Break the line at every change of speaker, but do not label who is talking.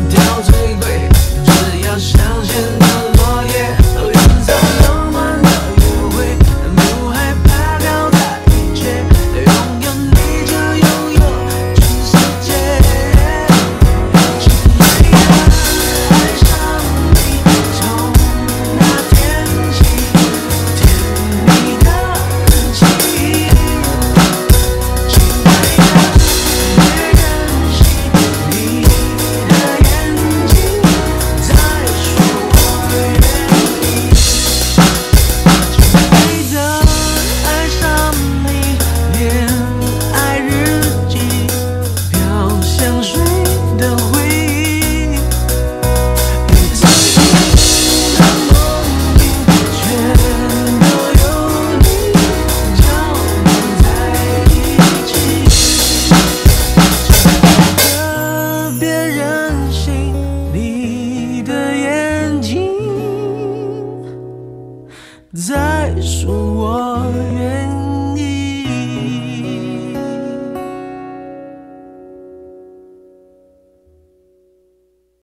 掉最贵，只要香榭的落叶，营造浪漫的约会，不害怕搞砸一切，拥有你就拥有全世界。亲爱的，爱上你，从那天起，甜蜜的痕迹。亲爱的，别任性，你的眼睛在说我愿意。亲爱的，爱上你，恋爱日记，飘香水的回忆，你曾经的梦里，全都有你交融在一起。别任性，你的眼睛在说我愿意。